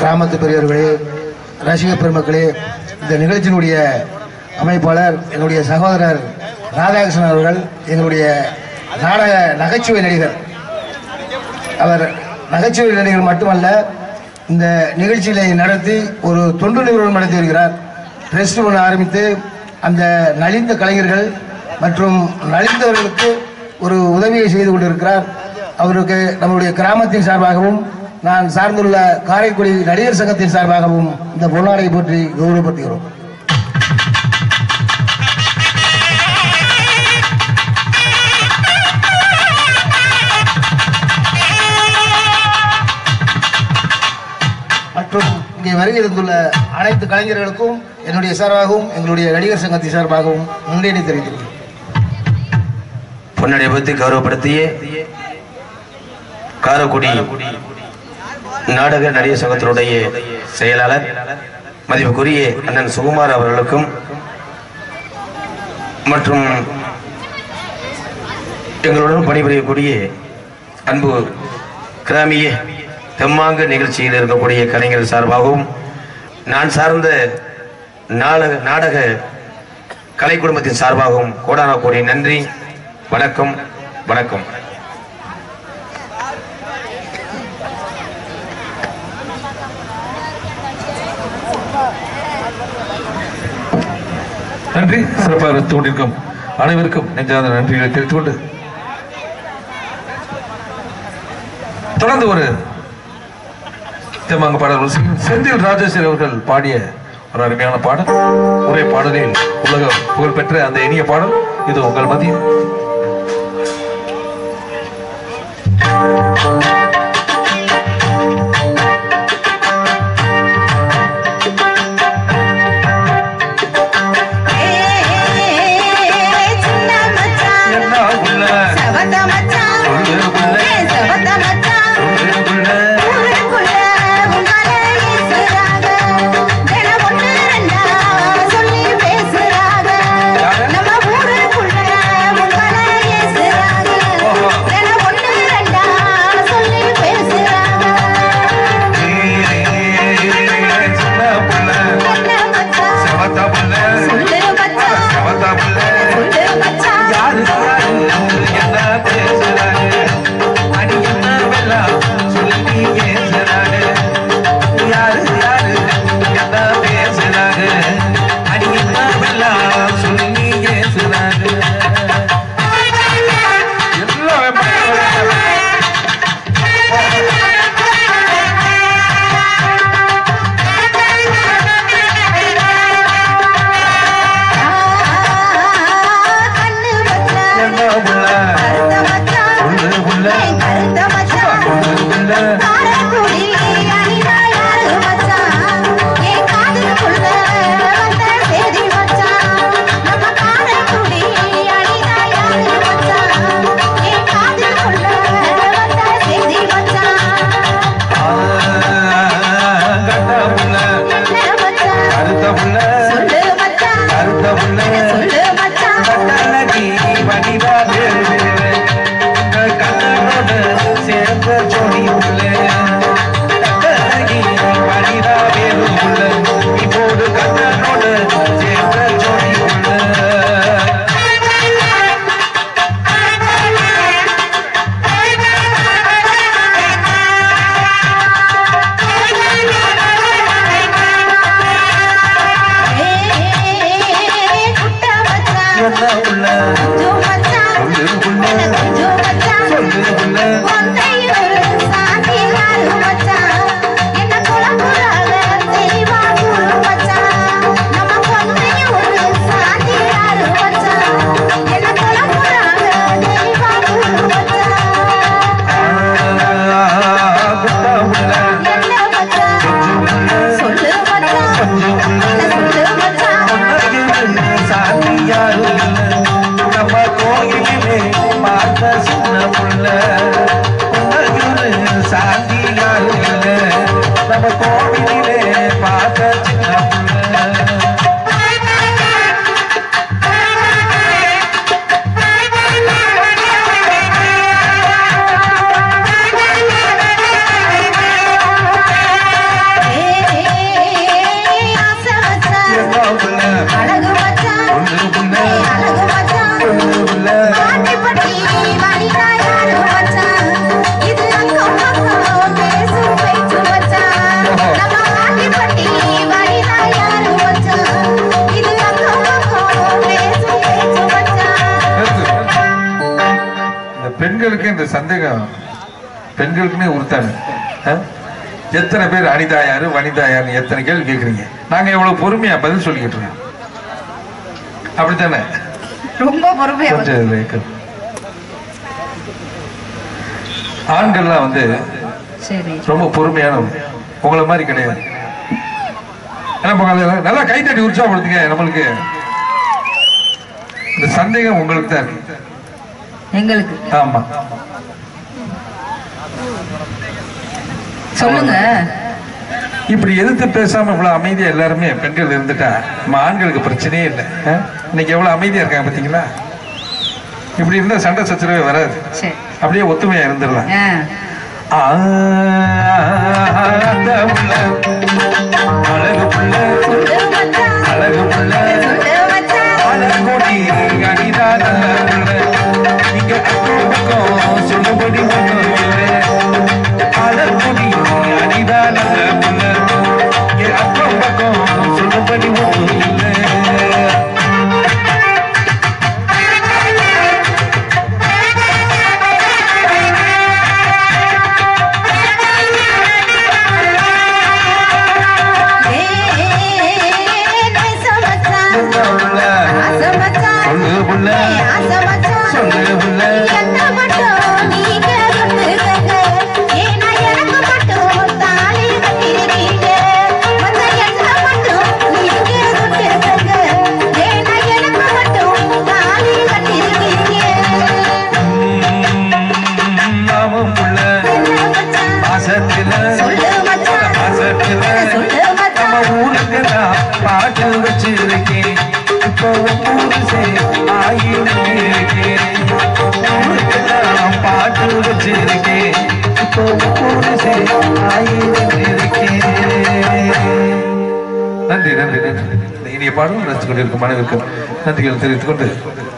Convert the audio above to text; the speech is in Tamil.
கிராமத்து பெரியவர்களே, ரசிக பெருமக்களே, இந்த நிகழ்ச்சியினுடைய அமைப்பாளர் என்னுடைய சகோதரர் ராதாகிருஷ்ணன் அவர்கள், எங்களுடைய நாடக நகைச்சுவை நடிகர். அவர் நகைச்சுவை நடிகர் மட்டுமல்ல, இந்த நிகழ்ச்சிகளை நடத்தி ஒரு தொண்டு நிறுவனம் நடத்தி வருகிறார். ட்ரஸ்ட் ஒன்று ஆரம்பித்து அந்த நலிந்த கலைஞர்கள் மற்றும் நலிந்தவர்களுக்கு ஒரு உதவியை செய்து கொண்டிருக்கிறார். அவருக்கு நம்முடைய கிராமத்தின் சார்பாகவும் நான் சார்ந்துள்ள காரைக்குடி நடிகர் சங்கத்தின் சார்பாகவும் இந்த பொன்னாடை போற்றி கௌரவப்படுத்துகிறோம். மற்றும் இங்கே வருகை இருந்துள்ள அனைத்து கலைஞர்களுக்கும் என்னுடைய சார்பாகவும் எங்களுடைய நடிகர் சங்கத்தின் சார்பாகவும் நன்றியை தெரிவித்துள்ளேன். பொன்னாடை பற்றி கௌரவப்படுத்திய காரைக்குடி நாடக நடிகர் சங்கத்தினுடைய செயலாளர் மதிப்புக்குரிய அண்ணன் சுகுமார் அவர்களுக்கும் மற்றும் எங்களுடன் பணிபுரியக்கூடிய அன்பு கிராமிய தெம்மாங்கு நிகழ்ச்சியில் இருக்கக்கூடிய கலைஞர்கள் சார்பாகவும் நான் சார்ந்த நாடக கலை குடும்பத்தின் சார்பாகவும் கோடான கோடி நன்றி. வணக்கம் வணக்கம். நன்றி. சிறப்பாக கொண்டிருக்கும் அனைவருக்கும் நெஞ்சார்ந்த நன்றிகளை தெரிவித்துக் கொண்டு தொடர்ந்து ஒரு தெம்மாங்கு பாடல் செந்தில் ராஜேஸ்வரி அவர்கள் பாடிய ஒரு அருமையான பாடல், ஒரே பாடலில் உலக புகழ்பெற்ற அந்த இனிய பாடல் இது உங்கள் மத்தியில். பெண்களுக்குன்னே உறுத்தானு. எத்தனை பேர் அனிதா யாரு வனிதா யாருன்னு எத்தனை கேள்வி கேட்குறீங்க. நாங்க எவ்வளவு பொறுமையா பதில் சொல்லிக்கிட்டு இருக்கோம். அப்படித்தானே? ரொம்ப பொறுமையா. ஆண்கள்லாம் வந்து ரொம்ப பொறுமையானவங்க, உங்களை மாதிரி கிடையாது. நல்லா கை தட்டி உற்சாகப்படுத்துங்க. நம்மளுக்கு இந்த சந்தேகம் உங்களுக்கு தான் இருக்கு, எங்களுக்கு. ஆமா, சொல்லுங்க. இப்படி எதிர்த்து பேசாம இவ்வளவு அமைதியா எல்லாருமே பெண்கள் இருந்துட்டா நம்ம ஆண்களுக்கு பிரச்சனையே இல்லை. இன்னைக்கு எவ்வளவு அமைதியா இருக்காங்க பாத்தீங்களா? இப்படி இருந்தா சண்டை சச்சரவே வராது. அப்படியே ஒத்துமையா இருந்துடலாம். அழகு புள்ள அழகு புள்ள அழகோடி அடிதான் இங்க பக்கம் சொல்லுபடி ஒன்றும் இல்லை. அழகோடி அடிதான் புள்ள அக்கம் பக்கம் சொல்லுபடி ஒன்றும் இல்லை. பாட்டு வச்சிருக்கேன் இப்போ பாட்டு வச்சிருக்கேன் இப்போ நன்றி நன்றி நன்றி. இனிய பாடல் ரசித்துக் கொண்டிருக்கும் மனைவிற்கு நன்றிகள் தெரிவித்துக் கொண்டு